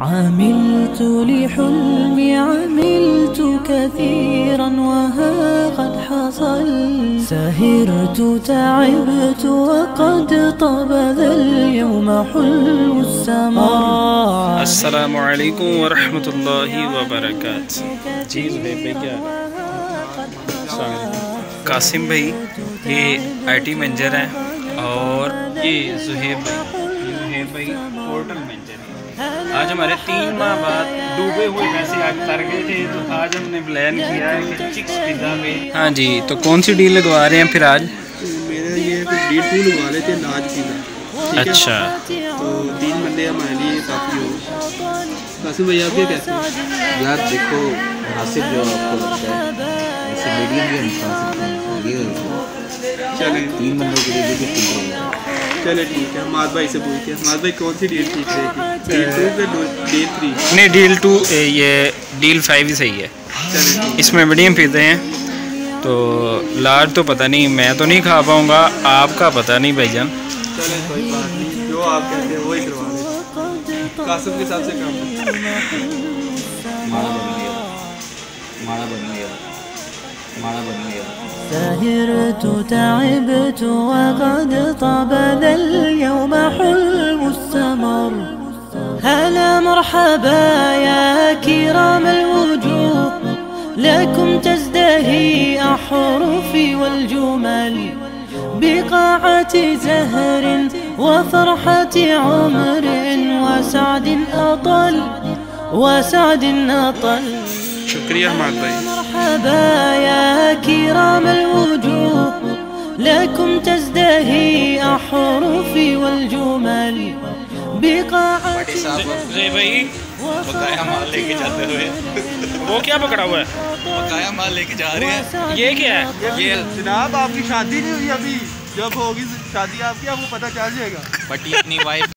عملت لحلمي عملت كثيرا وها قد حصل سهرت تعبت وقد طاب ذا اليوم حلو السمر अस्सलामु अलैकुम वरहमतुल्लाहि वबरकातुहू। जी ज़ुहैब भाई क्या कासिम भाई ये आईटी मैनेजर हैं और ये ज़ुहैब भाई होटल मैनेजर हैं। आज हमारे 3 माह बाद डूबे हुए पैसे आज तर गए थे, तो आज हमने प्लान किया है कि चिक्स पिज़्ज़ा में। हाँ जी, तो कौन सी डील लगवा रहे हैं फिर आज? मेरा ये डील 2 लगवा लेते हैं नाज पिज़्ज़ा। अच्छा, तो 3 बंदे हमारे लिए काफ़ी हो। कासिम भैया आपके कैसे? यार देखो मुनासिब जो आपको लगता है ऐसे मीडियम भी हम खा सकते हैं। चलें 3 बंदों के लिए भी ठीक रहेगा। चले ठीक है, माद भाई से पूछते हैं। माद भाई कौन सी डील ठीक रहेगी? डील 2 पे डील 3? नहीं, डील 2 ये डील 5 ही सही है। इसमें मीडियम पिज़्ज़े हैं, तो लार्ज तो पता नहीं, मैं तो नहीं खा पाऊँगा, आपका पता नहीं भाईजान। चले कोई बात नहीं, जो आप कहते हैं वही करवा लें। कासिम के हिसाब से काम माड़ा बन गया। سهرت تعبت وقد طاب ذا اليوم حلو السمر هلا مرحبا يا كرام الوجوه لكم تزدهي أحرفي والجمل بقاعة زهر وفرحة عمر وسعد أطل शुक्रिया माद भाई। مرحبا يا كرام الوجوه لكم تزدهي أحرفي والجمل بقاعة भाई बकाया माल लेके जाते हुए वो क्या पकड़ा हुआ है? बकाया माल लेके जा रहे हैं। ये क्या है? ये जनाब आपकी शादी नहीं हुई अभी, जब होगी शादी आपकी आपको पता चल जाएगा। बट ये अपनी वाइफ